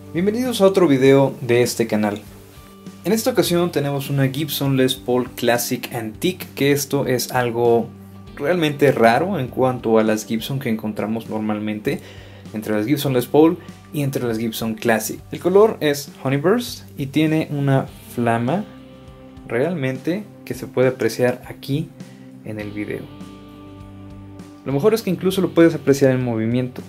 Bienvenidos a otro video de este canal. En esta ocasión tenemos una Gibson Les Paul Classic Antique, que esto es algo realmente raro en cuanto a las Gibson que encontramos normalmente entre las Gibson Les Paul y entre las Gibson Classic. El color es Honeyburst y tiene una flama realmente que se puede apreciar aquí en el video. Lo mejor es que incluso lo puedes apreciar en movimiento.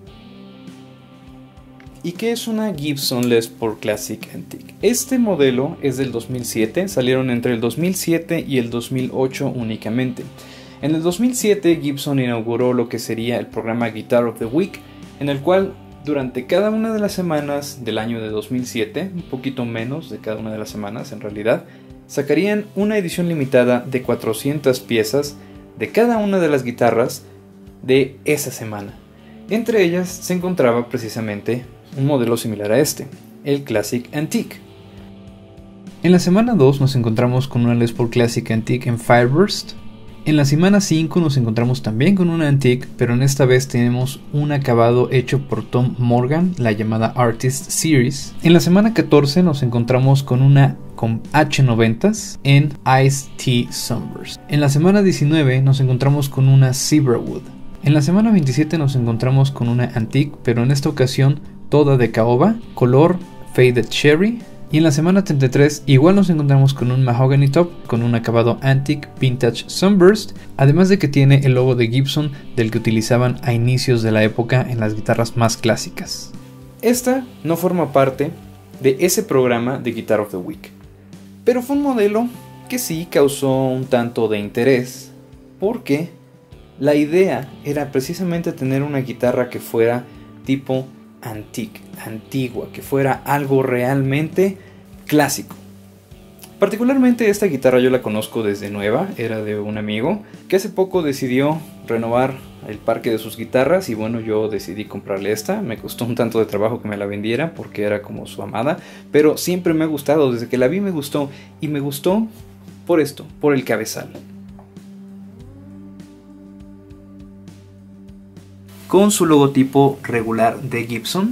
¿Y qué es una Gibson Les Paul Classic Antique? Este modelo es del 2007, salieron entre el 2007 y el 2008 únicamente. En el 2007 Gibson inauguró lo que sería el programa Guitar of the Week, en el cual durante cada una de las semanas del año de 2007, un poquito menos de cada una de las semanas en realidad, sacarían una edición limitada de 400 piezas de cada una de las guitarras de esa semana. Entre ellas se encontraba precisamente un modelo similar a este, el Classic Antique. En la semana 2 nos encontramos con una Les Paul Classic Antique en Fireburst. En la semana 5 nos encontramos también con una Antique, pero en esta vez tenemos un acabado hecho por Tom Morgan, la llamada Artist Series. En la semana 14 nos encontramos con una con H90s en Ice Tea Sunburst. En la semana 19 nos encontramos con una Zebrawood. En la semana 27 nos encontramos con una Antique, pero en esta ocasión toda de caoba, color Faded Cherry. Y en la semana 33 igual nos encontramos con un Mahogany Top con un acabado Antique Vintage Sunburst, además de que tiene el logo de Gibson del que utilizaban a inicios de la época en las guitarras más clásicas. Esta no forma parte de ese programa de Guitar of the Week, pero fue un modelo que sí causó un tanto de interés, porque la idea era precisamente tener una guitarra que fuera tipo antique, antigua, que fuera algo realmente clásico. Particularmente esta guitarra yo la conozco desde nueva, era de un amigo que hace poco decidió renovar el parque de sus guitarras y bueno, yo decidí comprarle esta. Me costó un tanto de trabajo que me la vendiera porque era como su amada, pero siempre me ha gustado, desde que la vi me gustó, y me gustó por esto, por el cabezal. Con su logotipo regular de Gibson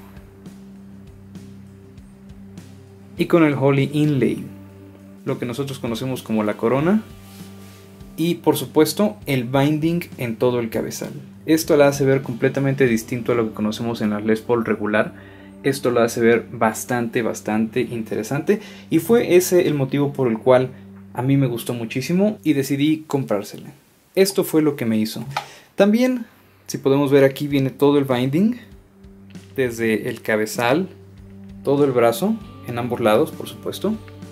y con el Holy Inlay, lo que nosotros conocemos como la corona, y por supuesto el binding en todo el cabezal. Esto la hace ver completamente distinto a lo que conocemos en la Les Paul regular. Esto lo hace ver bastante interesante, y fue ese el motivo por el cual a mí me gustó muchísimo y decidí comprársela. Esto fue lo que me hizo. También, si podemos ver, aquí viene todo el binding, desde el cabezal, todo el brazo, en ambos lados por supuesto.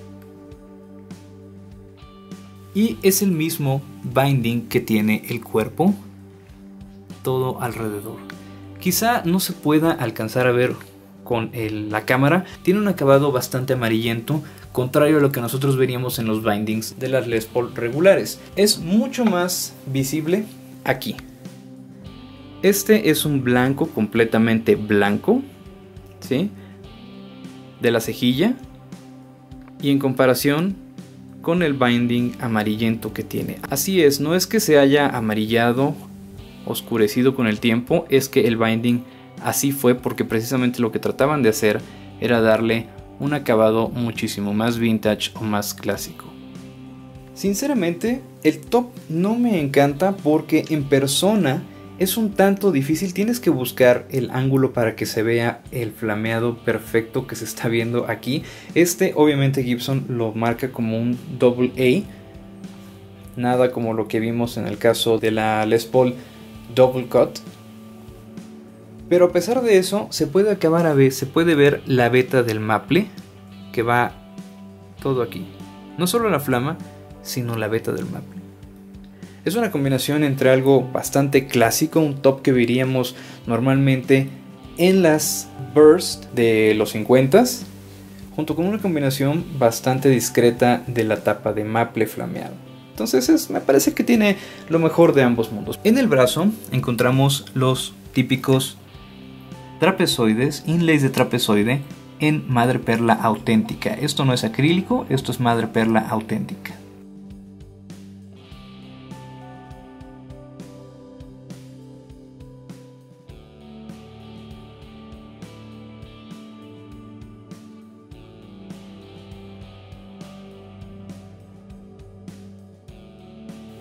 Y es el mismo binding que tiene el cuerpo, todo alrededor. Quizá no se pueda alcanzar a ver con la cámara, tiene un acabado bastante amarillento, contrario a lo que nosotros veríamos en los bindings de las Les Paul regulares. Es mucho más visible aquí. Este es un blanco, completamente blanco, ¿sí?, de la cejilla, y en comparación con el binding amarillento que tiene. Así es, no es que se haya amarillado, oscurecido con el tiempo, es que el binding así fue porque precisamente lo que trataban de hacer era darle un acabado muchísimo más vintage o más clásico. Sinceramente, el top no me encanta porque en persona es un tanto difícil, tienes que buscar el ángulo para que se vea el flameado perfecto que se está viendo aquí. Obviamente Gibson lo marca como un AA, nada como lo que vimos en el caso de la Les Paul Double Cut. Pero a pesar de eso, se puede ver la veta del maple que va todo aquí. No solo la flama, sino la veta del maple. Es una combinación entre algo bastante clásico, un top que veríamos normalmente en las Burst de los 50s, junto con una combinación bastante discreta de la tapa de maple flameado. Entonces me parece que tiene lo mejor de ambos mundos. En el brazo encontramos los típicos trapezoides, inlays de trapezoide en madreperla auténtica. Esto no es acrílico, esto es madreperla auténtica.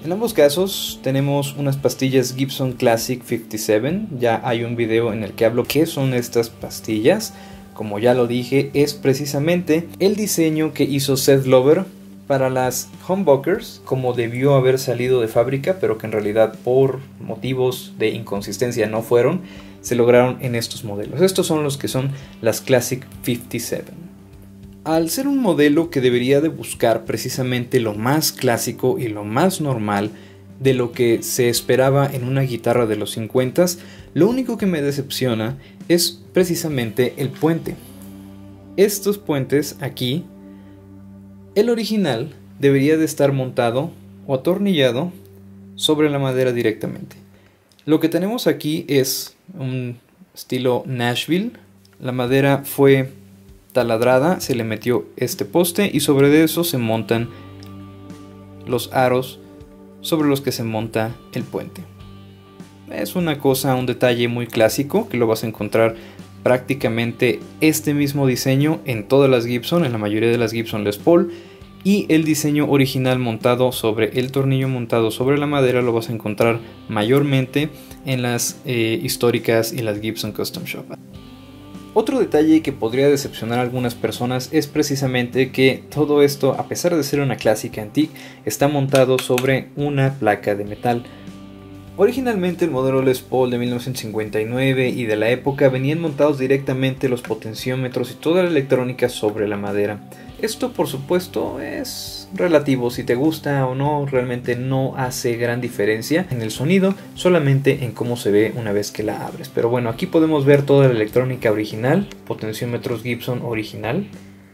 En ambos casos tenemos unas pastillas Gibson Classic 57, ya hay un video en el que hablo qué son estas pastillas. Como ya lo dije, es precisamente el diseño que hizo Seth Lover para las humbuckers, como debió haber salido de fábrica, pero que en realidad por motivos de inconsistencia no fueron, se lograron en estos modelos. Estos son los que son las Classic 57. Al ser un modelo que debería de buscar precisamente lo más clásico y lo más normal de lo que se esperaba en una guitarra de los 50s, lo único que me decepciona es precisamente el puente. Estos puentes aquí, el original debería de estar montado o atornillado sobre la madera directamente. Lo que tenemos aquí es un estilo Nashville. La madera fue taladrada, se le metió este poste y sobre eso se montan los aros sobre los que se monta el puente. Es una cosa, un detalle muy clásico que lo vas a encontrar prácticamente este mismo diseño en todas las Gibson, en la mayoría de las Gibson Les Paul, y el diseño original montado sobre el tornillo montado sobre la madera lo vas a encontrar mayormente en las históricas y las Gibson Custom Shop. Otro detalle que podría decepcionar a algunas personas es precisamente que todo esto, a pesar de ser una Classic Antique, está montado sobre una placa de metal. Originalmente el modelo Les Paul de 1959 y de la época venían montados directamente los potenciómetros y toda la electrónica sobre la madera. Esto por supuesto es relativo, si te gusta o no, realmente no hace gran diferencia en el sonido, solamente en cómo se ve una vez que la abres. Pero bueno, aquí podemos ver toda la electrónica original, potenciómetros Gibson original.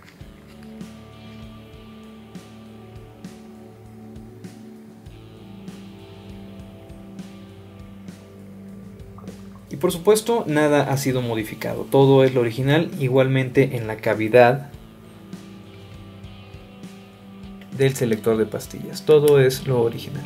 Y por supuesto nada ha sido modificado, todo es lo original, igualmente en la cavidad del selector de pastillas, todo es lo original.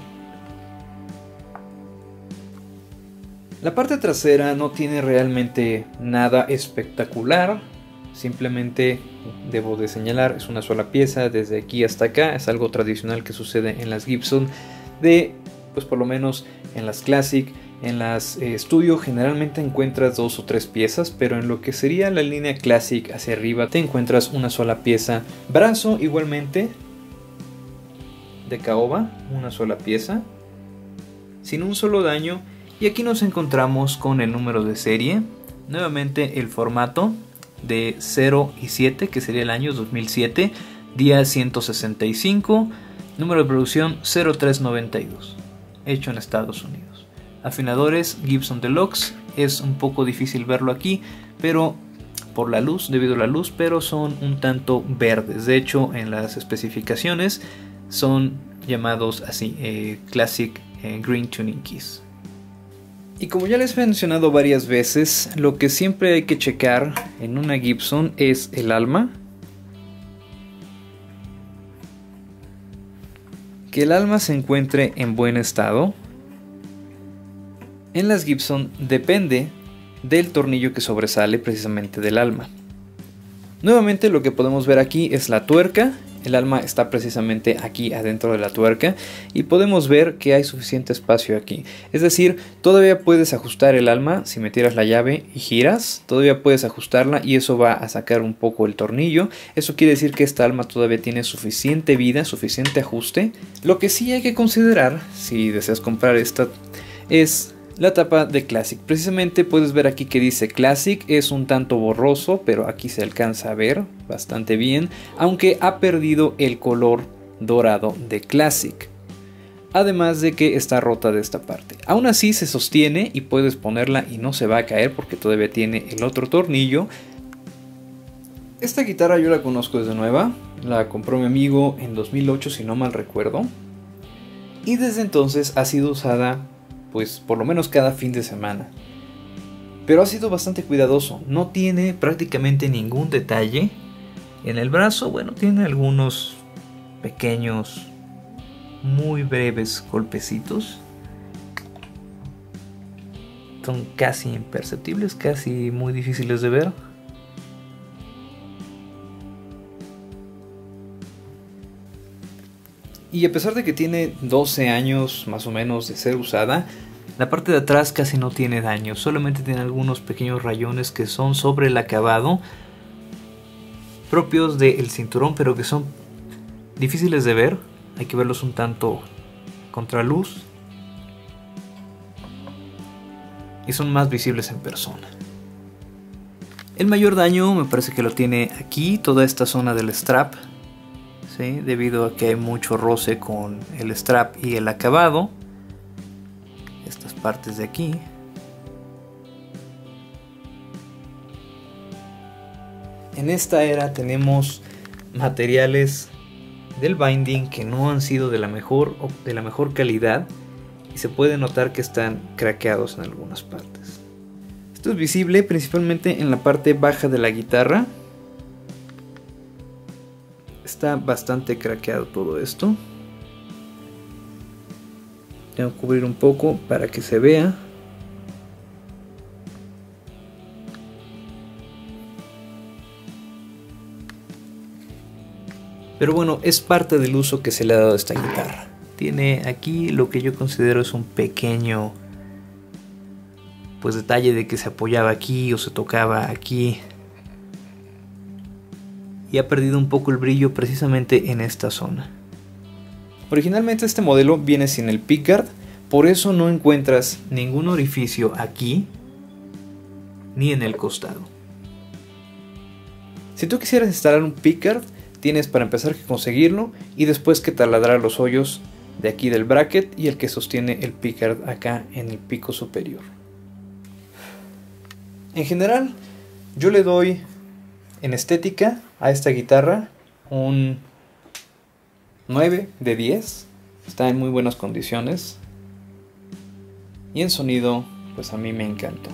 La parte trasera no tiene realmente nada espectacular, simplemente debo de señalar, es una sola pieza desde aquí hasta acá, es algo tradicional que sucede en las Gibson, pues por lo menos en las Classic. En las Studio generalmente encuentras 2 o 3 piezas, pero en lo que sería la línea Classic hacia arriba te encuentras una sola pieza. Brazo igualmente de caoba, una sola pieza, sin un solo daño. Y aquí nos encontramos con el número de serie, nuevamente el formato de 0 y 7, que sería el año 2007, día 165, número de producción 0392, hecho en Estados Unidos. Afinadores Gibson Deluxe, es un poco difícil verlo aquí, pero por la luz, debido a la luz, pero son un tanto verdes. De hecho, en las especificaciones son llamados así, Classic Green Tuning Keys. Y como ya les he mencionado varias veces, lo que siempre hay que checar en una Gibson es el alma. Que el alma se encuentre en buen estado. En las Gibson depende del tornillo que sobresale precisamente del alma. Nuevamente lo que podemos ver aquí es la tuerca. El alma está precisamente aquí adentro de la tuerca y podemos ver que hay suficiente espacio aquí. Es decir, todavía puedes ajustar el alma si metieras la llave y giras. Todavía puedes ajustarla y eso va a sacar un poco el tornillo. Eso quiere decir que esta alma todavía tiene suficiente vida, suficiente ajuste. Lo que sí hay que considerar si deseas comprar esta es la tapa de Classic. Precisamente puedes ver aquí que dice Classic, es un tanto borroso, pero aquí se alcanza a ver bastante bien, aunque ha perdido el color dorado de Classic. Además de que está rota de esta parte. Aún así se sostiene y puedes ponerla y no se va a caer porque todavía tiene el otro tornillo. Esta guitarra yo la conozco desde nueva, la compró mi amigo en 2008 si no mal recuerdo. Y desde entonces ha sido usada pues por lo menos cada fin de semana. Pero ha sido bastante cuidadoso, no tiene prácticamente ningún detalle. En el brazo, bueno, tiene algunos pequeños, muy breves golpecitos. Son casi imperceptibles, casi muy difíciles de ver. Y a pesar de que tiene 12 años más o menos de ser usada, la parte de atrás casi no tiene daño, solamente tiene algunos pequeños rayones que son sobre el acabado propios del cinturón, pero que son difíciles de ver, hay que verlos un tanto contraluz y son más visibles en persona. El mayor daño me parece que lo tiene aquí, toda esta zona del strap, ¿sí? Debido a que hay mucho roce con el strap y el acabado. Estas partes de aquí. En esta era tenemos materiales del binding que no han sido de la mejor calidad y se puede notar que están craqueados en algunas partes. Esto es visible principalmente en la parte baja de la guitarra. Está bastante craqueado todo esto. Tengo que cubrir un poco para que se vea. Pero bueno, es parte del uso que se le ha dado a esta guitarra. Tiene aquí lo que yo considero es un pequeño detalle de que se apoyaba aquí o se tocaba aquí. Y ha perdido un poco el brillo precisamente en esta zona. Originalmente este modelo viene sin el pickguard, por eso no encuentras ningún orificio aquí ni en el costado. Si tú quisieras instalar un pickguard, tienes para empezar que conseguirlo y después que taladrar los hoyos de aquí del bracket y el que sostiene el pickguard acá en el pico superior. En general, yo le doy en estética a esta guitarra un 9 de 10. Está en muy buenas condiciones. Y en sonido, pues a mí me encantó.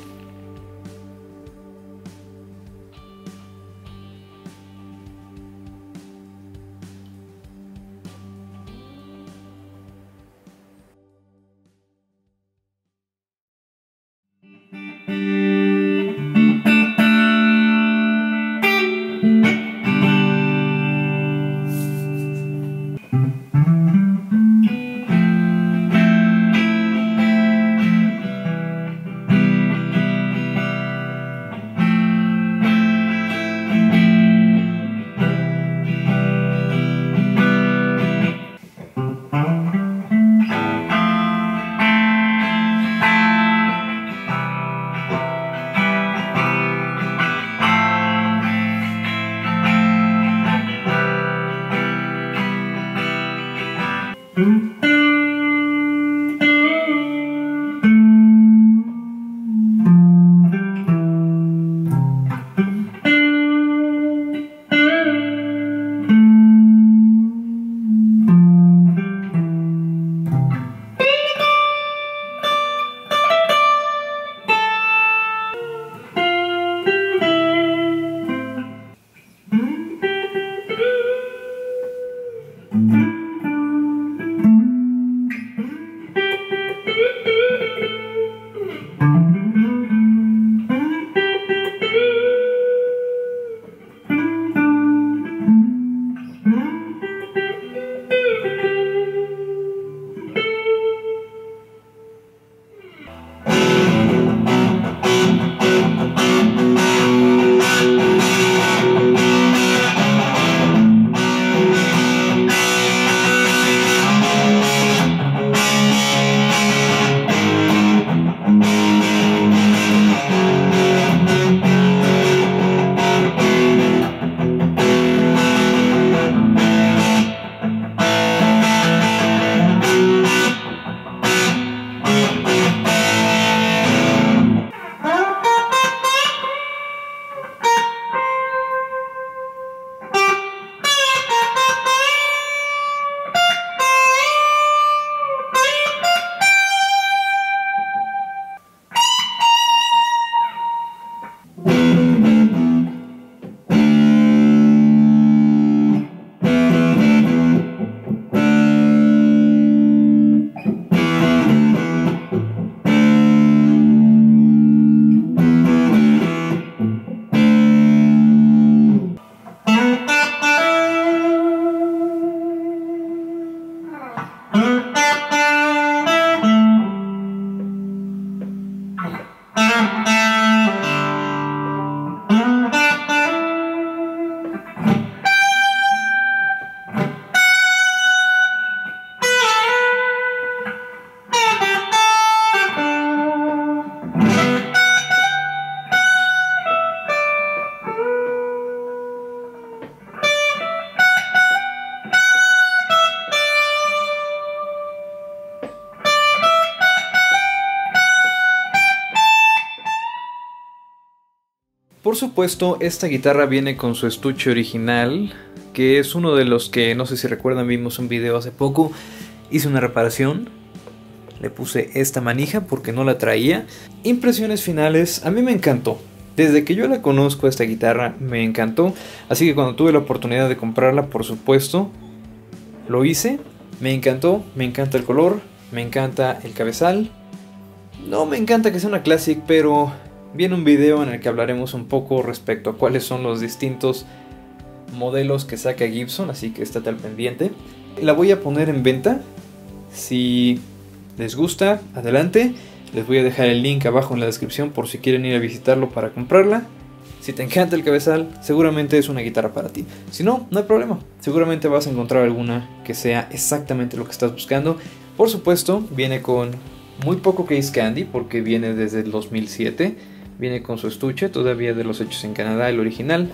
Por supuesto, esta guitarra viene con su estuche original, que es uno de los que, no sé si recuerdan, vimos un video hace poco. Hice una reparación, le puse esta manija porque no la traía. Impresiones finales, a mí me encantó. Desde que yo la conozco, esta guitarra me encantó. Así que cuando tuve la oportunidad de comprarla, por supuesto, lo hice. Me encantó, me encanta el color, me encanta el cabezal. No me encanta que sea una Classic, pero viene un video en el que hablaremos un poco respecto a cuáles son los distintos modelos que saca Gibson, así que estate al pendiente. La voy a poner en venta. Si les gusta, adelante. Les voy a dejar el link abajo en la descripción por si quieren ir a visitarlo para comprarla. Si te encanta el cabezal, seguramente es una guitarra para ti. Si no, no hay problema. Seguramente vas a encontrar alguna que sea exactamente lo que estás buscando. Por supuesto, viene con muy poco case candy porque viene desde el 2007. Viene con su estuche, todavía de los hechos en Canadá, el original.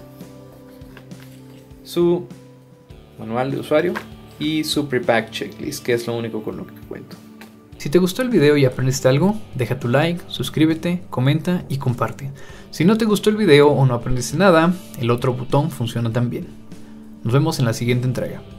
Su manual de usuario y su prepack checklist, que es lo único con lo que cuento. Si te gustó el video y aprendiste algo, deja tu like, suscríbete, comenta y comparte. Si no te gustó el video o no aprendiste nada, el otro botón funciona también. Nos vemos en la siguiente entrega.